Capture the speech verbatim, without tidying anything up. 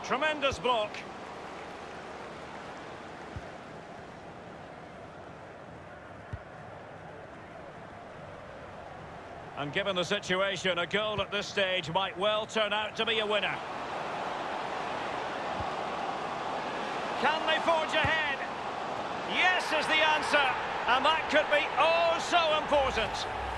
Tremendous block. And given the situation, a goal at this stage might well turn out to be a winner. Can they forge ahead? Yes is the answer, and that could be oh so important.